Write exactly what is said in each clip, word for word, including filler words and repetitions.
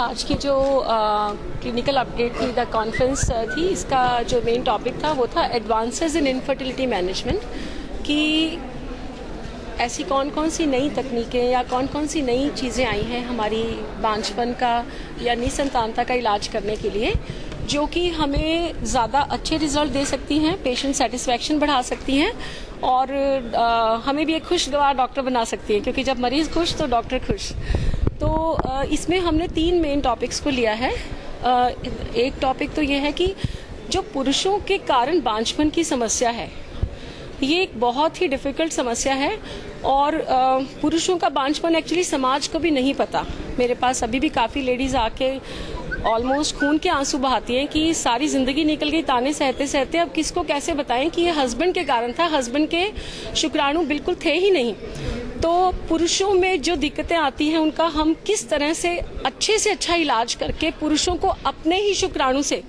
आज की जो क्लिनिकल अपडेट थी, द कॉन्फ्रेंस थी, इसका जो मेन टॉपिक था वो था एडवांसेस इन इनफर्टिलिटी मैनेजमेंट, कि ऐसी कौन कौन सी नई तकनीकें या कौन कौन सी नई चीज़ें आई हैं हमारी बांझपन का या निसंतानता का इलाज करने के लिए, जो कि हमें ज़्यादा अच्छे रिजल्ट दे सकती हैं, पेशेंट सेटिस्फैक्शन बढ़ा सकती हैं और आ, हमें भी एक खुशगवार डॉक्टर बना सकती है, क्योंकि जब मरीज़ खुश तो डॉक्टर खुश। तो आ, इसमें हमने तीन मेन टॉपिक्स को लिया है। आ, एक टॉपिक तो ये है कि जो पुरुषों के कारण बांझपन की समस्या है, ये एक बहुत ही डिफ़िकल्ट समस्या है और पुरुषों का बांझपन एक्चुअली समाज को भी नहीं पता। मेरे पास अभी भी काफ़ी लेडीज़ आके ऑलमोस्ट खून के आंसू बहाती हैं कि सारी ज़िंदगी निकल गई ताने सहते सहते, अब किसको कैसे बताएं कि ये हस्बैंड के कारण था, हस्बैंड के शुक्राणु बिल्कुल थे ही नहीं। तो पुरुषों में जो दिक्कतें आती हैं उनका हम किस तरह से अच्छे से अच्छा इलाज करके पुरुषों को अपने ही शुक्राणु से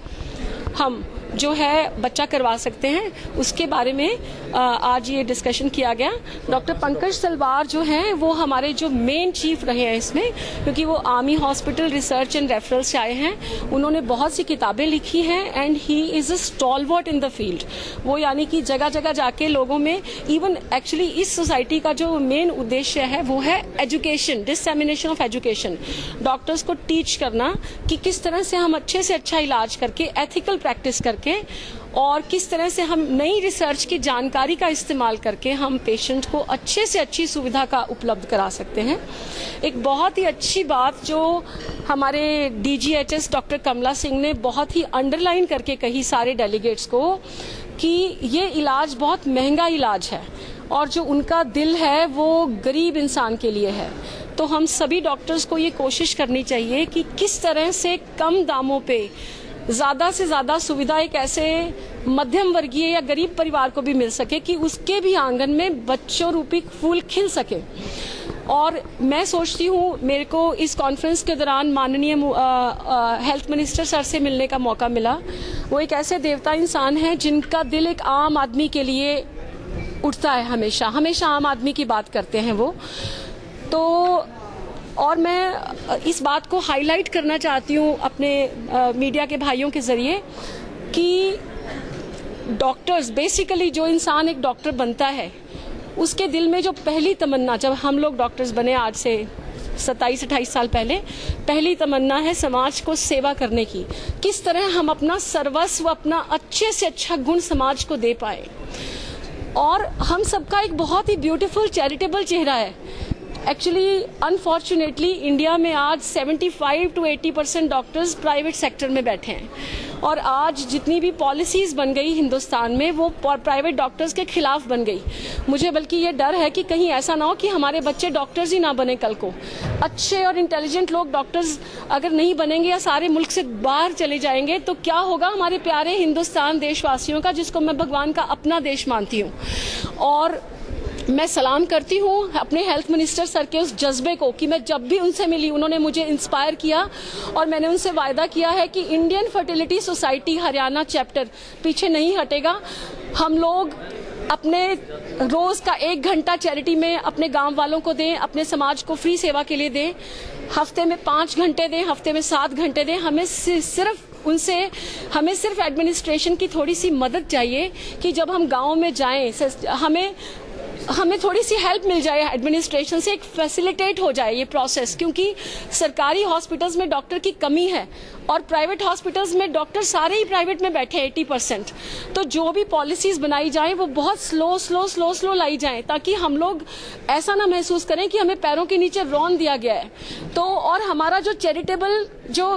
हम जो है बच्चा करवा सकते हैं, उसके बारे में आज ये डिस्कशन किया गया। डॉक्टर पंकज तलवार जो हैं वो हमारे जो मेन चीफ रहे हैं इसमें, क्योंकि वो army hospital research and referral से आए हैं। उन्होंने बहुत सी किताबें लिखी हैं and he is a stalwart in the field. वो यानी कि जगह जगह जाके लोगों में, इवन एक्चुअली इस सोसाइटी का जो मेन उद्देश्य है वो है education, dissemination of education, doctors को टीच करना कि किस तरह से हम अच्छे से अच्छा इलाज करके एथिकल प्रैक्टिस करके और किस तरह से हम नई रिसर्च की जानकारी का इस्तेमाल करके हम पेशेंट को अच्छे से अच्छी सुविधा का उपलब्ध करा सकते हैं। एक बहुत ही अच्छी बात जो हमारे डीजीएचएस डॉक्टर कमला सिंह ने बहुत ही अंडरलाइन करके कही सारे डेलीगेट्स को, कि ये इलाज बहुत महंगा इलाज है और जो उनका दिल है वो गरीब इंसान के लिए है। तो हम सभी डॉक्टर्स को ये कोशिश करनी चाहिए कि किस तरह से कम दामों पे ज़्यादा से ज़्यादा सुविधा एक ऐसे मध्यम वर्गीय या गरीब परिवार को भी मिल सके कि उसके भी आंगन में बच्चों रूपी फूल खिल सके। और मैं सोचती हूँ, मेरे को इस कॉन्फ्रेंस के दौरान माननीय हेल्थ मिनिस्टर सर से मिलने का मौका मिला। वो एक ऐसे देवता इंसान हैं जिनका दिल एक आम आदमी के लिए उठता है, हमेशा हमेशा आम आदमी की बात करते हैं वो। तो और मैं इस बात को हाईलाइट करना चाहती हूँ अपने आ, मीडिया के भाइयों के जरिए कि डॉक्टर्स, बेसिकली जो इंसान एक डॉक्टर बनता है उसके दिल में जो पहली तमन्ना, जब हम लोग डॉक्टर्स बने आज से सत्ताईस अट्ठाईस साल पहले, पहली तमन्ना है समाज को सेवा करने की। किस तरह हम अपना सर्वस्व, अपना अच्छे से अच्छा गुण समाज को दे पाए। और हम सबका एक बहुत ही ब्यूटीफुल चैरिटेबल चेहरा है। एक्चुअली अनफॉर्चुनेटली इंडिया में आज पचहत्तर टू अस्सी परसेंट डॉक्टर्स प्राइवेट सेक्टर में बैठे हैं और आज जितनी भी पॉलिसीज बन गई हिंदुस्तान में वो प्राइवेट डॉक्टर्स के खिलाफ बन गई। मुझे बल्कि ये डर है कि कहीं ऐसा ना हो कि हमारे बच्चे डॉक्टर्स ही ना बने कल को। अच्छे और इंटेलिजेंट लोग डॉक्टर्स अगर नहीं बनेंगे या सारे मुल्क से बाहर चले जाएंगे तो क्या होगा हमारे प्यारे हिंदुस्तान देशवासियों का, जिसको मैं भगवान का अपना देश मानती हूँ। और मैं सलाम करती हूँ अपने हेल्थ मिनिस्टर सर के उस जज्बे को कि मैं जब भी उनसे मिली उन्होंने मुझे इंस्पायर किया और मैंने उनसे वायदा किया है कि Indian fertility society Haryana chapter पीछे नहीं हटेगा। हम लोग अपने रोज का एक घंटा चैरिटी में अपने गांव वालों को दें, अपने समाज को फ्री सेवा के लिए दें, हफ्ते में पाँच घंटे दें, हफ्ते में सात घंटे दें। हमें सिर्फ उनसे हमें सिर्फ एडमिनिस्ट्रेशन की थोड़ी सी मदद चाहिए कि जब हम गाँव में जाएं हमें हमें थोड़ी सी हेल्प मिल जाए एडमिनिस्ट्रेशन से, एक फैसिलिटेट हो जाए ये प्रोसेस, क्योंकि सरकारी हॉस्पिटल्स में डॉक्टर की कमी है और प्राइवेट हॉस्पिटल्स में डॉक्टर सारे ही प्राइवेट में बैठे हैं अस्सी परसेंट। तो जो भी पॉलिसीज बनाई जाए वो बहुत स्लो स्लो स्लो स्लो लाई जाए, ताकि हम लोग ऐसा ना महसूस करें कि हमें पैरों के नीचे रौंद दिया गया है। तो और हमारा जो चैरिटेबल जो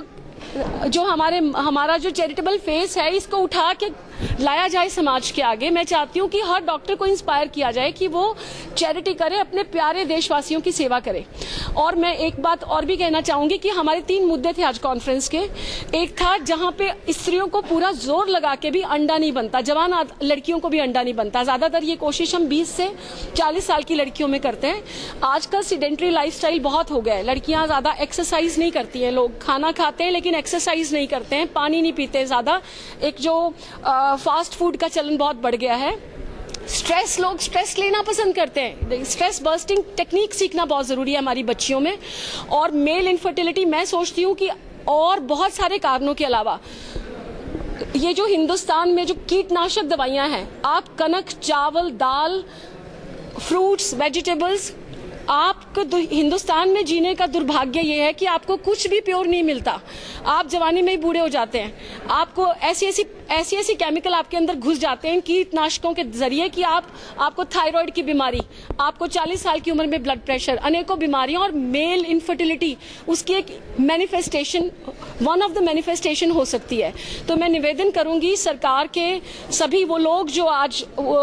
जो हमारे हमारा जो चैरिटेबल फेस है, इसको उठा के लाया जाए समाज के आगे। मैं चाहती हूँ कि हर डॉक्टर को इंस्पायर किया जाए कि वो चैरिटी करे, अपने प्यारे देशवासियों की सेवा करे। और मैं एक बात और भी कहना चाहूंगी कि हमारे तीन मुद्दे थे आज कॉन्फ्रेंस के। एक था जहाँ पे स्त्रियों को पूरा जोर लगा के भी अंडा नहीं बनता, जवान लड़कियों को भी अंडा नहीं बनता। ज्यादातर ये कोशिश हम बीस से चालीस साल की लड़कियों में करते हैं। आजकल सीडेंट्री लाइफस्टाइल बहुत हो गया है, लड़कियां ज्यादा एक्सरसाइज नहीं करती हैं, लोग खाना खाते हैं लेकिन एक्सरसाइज नहीं करते हैं, पानी नहीं पीते ज्यादा। एक जो आ, फास्ट फूड का चलन बहुत बढ़ गया है। स्ट्रेस, लोग स्ट्रेस लेना पसंद करते हैं। स्ट्रेस बर्स्टिंग टेक्निक सीखना बहुत जरूरी है हमारी बच्चियों में। और मेल इनफर्टिलिटी, मैं सोचती हूँ कि और बहुत सारे कारणों के अलावा ये जो हिंदुस्तान में जो कीटनाशक दवाइयां हैं, आप कनक, चावल, दाल, फ्रूट्स, वेजिटेबल्स, आपको हिंदुस्तान में जीने का दुर्भाग्य ये है कि आपको कुछ भी प्योर नहीं मिलता। आप जवानी में ही बूढ़े हो जाते हैं। आपको ऐसी ऐसी ऐसी ऐसी केमिकल आपके अंदर घुस जाते हैं कीटनाशकों के जरिए कि आप आपको थायराइड की बीमारी, आपको चालीस साल की उम्र में ब्लड प्रेशर, अनेकों बीमारियां और मेल इनफर्टिलिटी उसकी एक manifestation, one of the manifestation हो सकती है। तो मैं निवेदन करूंगी सरकार के सभी वो लोग जो आज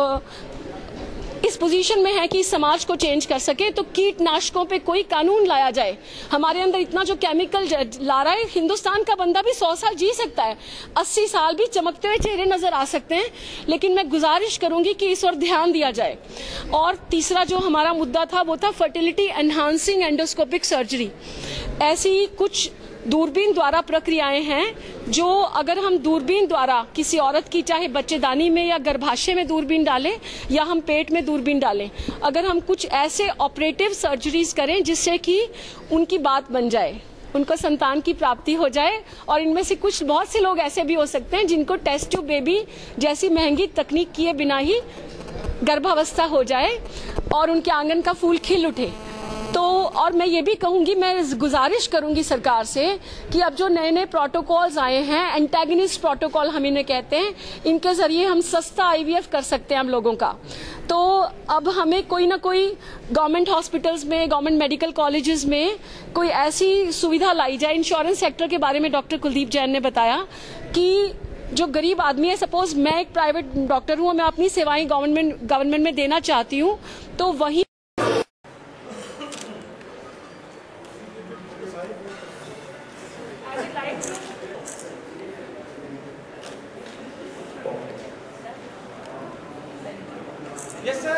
इस पोजीशन में है कि समाज को चेंज कर सके, तो कीटनाशकों पे कोई कानून लाया जाए। हमारे अंदर इतना जो केमिकल ला रहा है, हिंदुस्तान का बंदा भी सौ साल जी सकता है, अस्सी साल भी चमकते हुए चेहरे नजर आ सकते हैं, लेकिन मैं गुजारिश करूंगी कि इस ओर ध्यान दिया जाए। और तीसरा जो हमारा मुद्दा था वो था फर्टिलिटी एनहांसिंग एंडोस्कोपिक सर्जरी। ऐसी कुछ दूरबीन द्वारा प्रक्रियाएं हैं जो अगर हम दूरबीन द्वारा किसी औरत की, चाहे बच्चेदानी में या गर्भाशय में दूरबीन डालें या हम पेट में दूरबीन डालें, अगर हम कुछ ऐसे ऑपरेटिव सर्जरीज करें जिससे कि उनकी बात बन जाए, उनको संतान की प्राप्ति हो जाए। और इनमें से कुछ बहुत से लोग ऐसे भी हो सकते हैं जिनको टेस्ट ट्यूब बेबी जैसी महंगी तकनीक किए बिना ही गर्भावस्था हो जाए और उनके आंगन का फूल खिल उठे। तो और मैं ये भी कहूंगी, मैं गुजारिश करूंगी सरकार से कि अब जो नए नए प्रोटोकॉल्स आए हैं, एंटेगनिस्ट प्रोटोकॉल हम इन्हें कहते हैं, इनके जरिए हम सस्ता आईवीएफ कर सकते हैं हम लोगों का। तो अब हमें कोई ना कोई गवर्नमेंट हॉस्पिटल्स में, गवर्नमेंट मेडिकल कॉलेजेस में कोई ऐसी सुविधा लाई जाए। इंश्योरेंस सेक्टर के बारे में डॉक्टर कुलदीप जैन ने बताया कि जो गरीब आदमी है, सपोज मैं एक प्राइवेट डॉक्टर हूँ, मैं अपनी सेवाएं गवर्नमेंट गवर्नमेंट में देना चाहती हूँ, तो वही Yes, sir.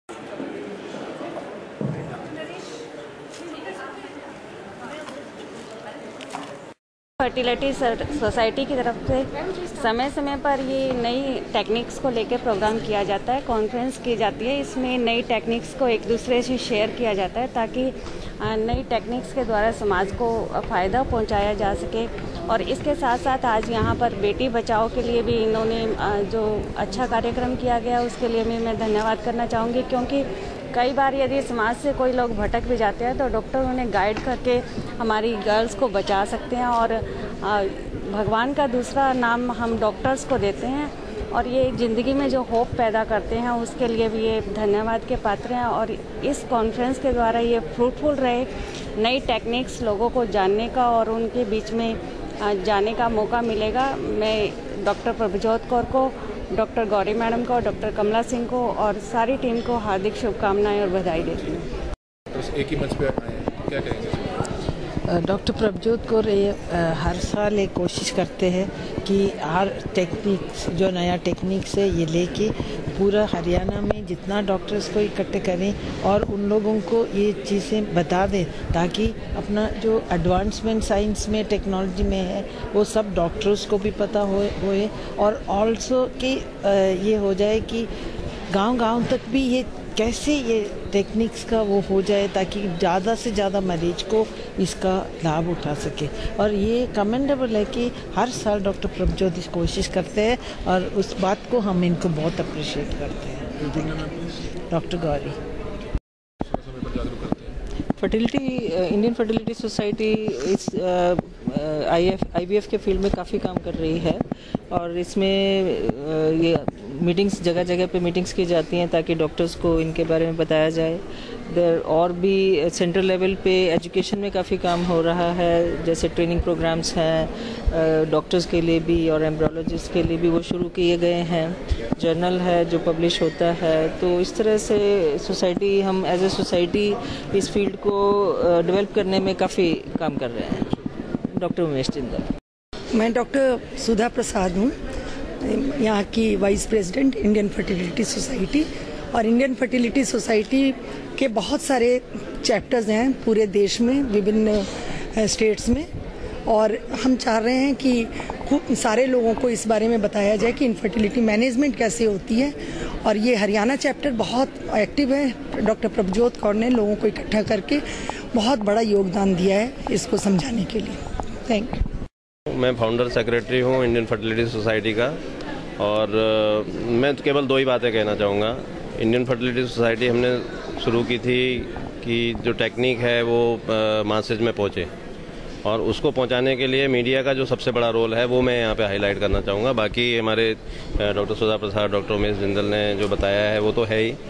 फर्टिलिटी सोसाइटी की तरफ से समय समय पर ये नई टेक्निक्स को लेकर प्रोग्राम किया जाता है, कॉन्फ्रेंस की जाती है। इसमें नई टेक्निक्स को एक दूसरे से शेयर किया जाता है ताकि नई टेक्निक्स के द्वारा समाज को फ़ायदा पहुंचाया जा सके। और इसके साथ साथ आज यहाँ पर बेटी बचाओ के लिए भी इन्होंने जो अच्छा कार्यक्रम किया गया उसके लिए भी मैं धन्यवाद करना चाहूँगी, क्योंकि कई बार यदि समाज से कोई लोग भटक भी जाते हैं तो डॉक्टर उन्हें गाइड करके हमारी गर्ल्स को बचा सकते हैं। और भगवान का दूसरा नाम हम डॉक्टर्स को देते हैं और ये ज़िंदगी में जो होप पैदा करते हैं उसके लिए भी ये धन्यवाद के पात्र हैं। और इस कॉन्फ्रेंस के द्वारा ये फ्रूटफुल रहे, नई टेक्निक्स लोगों को जानने का और उनके बीच में जाने का मौका मिलेगा। मैं डॉक्टर प्रभजोत कौर को, डॉक्टर गौरी मैडम को, डॉक्टर कमला सिंह को और सारी टीम को हार्दिक शुभकामनाएं और बधाई देती हूँ। तो एक ही मंच पे आए हैं, क्या कहेंगे? डॉक्टर प्रभजोत कौर हर साल एक कोशिश करते हैं कि हर टेक्निक्स, जो नया टेक्निक्स है ये लेके पूरा हरियाणा में जितना डॉक्टर्स को इकट्ठे करें और उन लोगों को ये चीज़ें बता दें ताकि अपना जो एडवांसमेंट साइंस में, टेक्नोलॉजी में है वो सब डॉक्टर्स को भी पता होए होए और ऑल्सो कि ये हो जाए कि गांव-गांव तक भी ये कैसे ये टेक्निक्स का वो हो जाए ताकि ज़्यादा से ज़्यादा मरीज को इसका लाभ उठा सके। और ये कमेंडेबल है कि हर साल डॉक्टर प्रभजोत इस कोशिश करते हैं और उस बात को हम इनको बहुत अप्रिशिएट करते हैं। Doctor Gauri. Fertility, Indian fertility society इस I F I V F के फील्ड में काफ़ी काम कर रही है और इसमें uh, ये मीटिंग्स, जगह जगह पे मीटिंग्स की जाती हैं ताकि डॉक्टर्स को इनके बारे में बताया जाए। देर और भी सेंट्रल लेवल पे एजुकेशन में काफ़ी काम हो रहा है, जैसे ट्रेनिंग प्रोग्राम्स हैं डॉक्टर्स के लिए भी और एम्ब्रियोलॉजिस्ट के लिए भी, वो शुरू किए गए हैं। जर्नल है जो पब्लिश होता है। तो इस तरह से सोसाइटी, हम एज ए सोसाइटी इस फील्ड को डेवलप करने में काफ़ी काम कर रहे हैं। डॉक्टर उमेश जिंदल। मैं डॉक्टर सुधा प्रसाद हूँ, यहाँ की vice president Indian fertility society. और इंडियन फर्टिलिटी सोसाइटी के बहुत सारे चैप्टर्स हैं पूरे देश में, विभिन्न स्टेट्स में, और हम चाह रहे हैं कि खूब सारे लोगों को इस बारे में बताया जाए कि इनफर्टिलिटी मैनेजमेंट कैसे होती है। और ये हरियाणा चैप्टर बहुत एक्टिव है। डॉक्टर प्रभजोत कौर ने लोगों को इकट्ठा करके बहुत बड़ा योगदान दिया है इसको समझाने के लिए। Thank you. मैं फाउंडर सेक्रेटरी हूँ इंडियन फर्टिलिटी सोसाइटी का और मैं केवल दो ही बातें कहना चाहूँगा। इंडियन फर्टिलिटी सोसाइटी हमने शुरू की थी कि जो टेक्निक है वो मासेज में पहुँचे और उसको पहुंचाने के लिए मीडिया का जो सबसे बड़ा रोल है वो मैं यहाँ पे हाईलाइट करना चाहूँगा। बाकी हमारे डॉक्टर सुधा प्रसाद, डॉक्टर उमेश जिंदल ने जो बताया है वो तो है ही।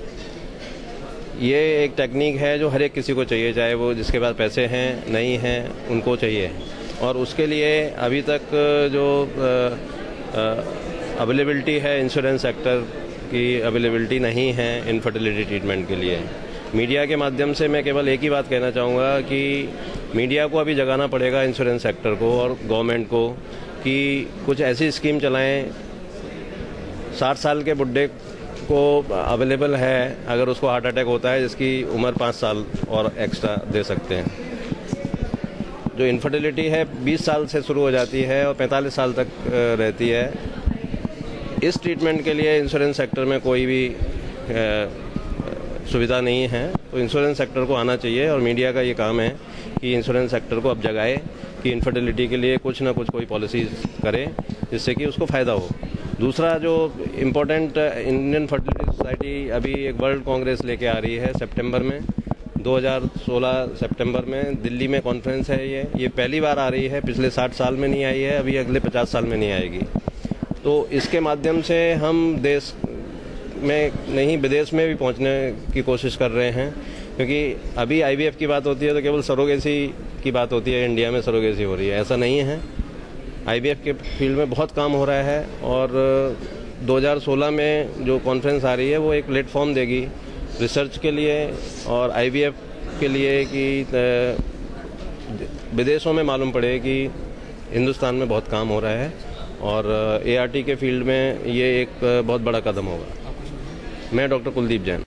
ये एक टेक्निक है जो हर एक किसी को चाहिए, चाहे वो जिसके पास पैसे हैं नहीं हैं उनको चाहिए। और उसके लिए अभी तक जो अवेलेबिलिटी है इंश्योरेंस सेक्टर की अवेलेबिलिटी नहीं है इनफर्टिलिटी ट्रीटमेंट के लिए। मीडिया के माध्यम से मैं केवल एक ही बात कहना चाहूँगा कि मीडिया को अभी जगाना पड़ेगा इंश्योरेंस सेक्टर को और गवर्नमेंट को कि कुछ ऐसी स्कीम चलाएं, साठ साल के बुढ़े को अवेलेबल है अगर उसको हार्ट अटैक होता है जिसकी उम्र पाँच साल और एक्स्ट्रा दे सकते हैं। जो इनफर्टिलिटी है बीस साल से शुरू हो जाती है और पैंतालीस साल तक रहती है। इस ट्रीटमेंट के लिए इंश्योरेंस सेक्टर में कोई भी सुविधा नहीं है, तो इंश्योरेंस सेक्टर को आना चाहिए और मीडिया का ये काम है कि इंश्योरेंस सेक्टर को अब जगाए कि इनफर्टिलिटी के लिए कुछ ना कुछ कोई पॉलिसीज करे जिससे कि उसको फ़ायदा हो। दूसरा जो इम्पोर्टेंट, इंडियन फर्टिलिटी सोसाइटी अभी एक वर्ल्ड कांग्रेस लेके आ रही है सितंबर में, दो हज़ार सोलह सितंबर में दिल्ली में कॉन्फ्रेंस है। ये ये पहली बार आ रही है, पिछले साठ साल में नहीं आई है, अभी अगले पचास साल में नहीं आएगी। तो इसके माध्यम से हम देश में नहीं विदेश में भी पहुंचने की कोशिश कर रहे हैं, क्योंकि अभी आईवीएफ की बात होती है तो केवल सरोगेसी की बात होती है, इंडिया में सरोगेसी हो रही है, ऐसा नहीं है। आईवीएफ के फील्ड में बहुत काम हो रहा है और दो हज़ार सोलह में जो कॉन्फ्रेंस आ रही है वो एक प्लेटफॉर्म देगी रिसर्च के लिए और आईवीएफ के लिए कि विदेशों में मालूम पड़े कि हिंदुस्तान में बहुत काम हो रहा है और एआरटी के फील्ड में ये एक बहुत बड़ा कदम होगा। मैं डॉक्टर कुलदीप जैन।